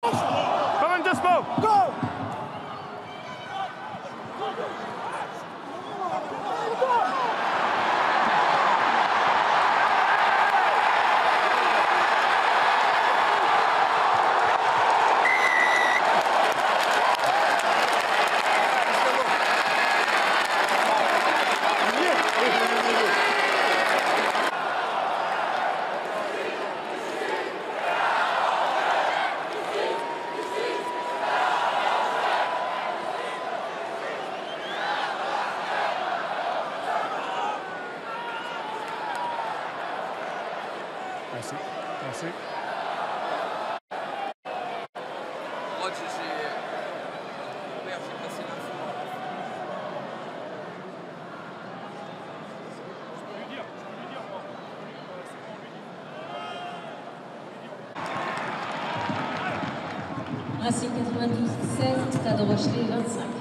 Come on, Despo! Go! Merci. Merci. Moi, j'ai passé l'info. Je peux lui dire, moi. Racing 92, 16, Stade Rochelet 25.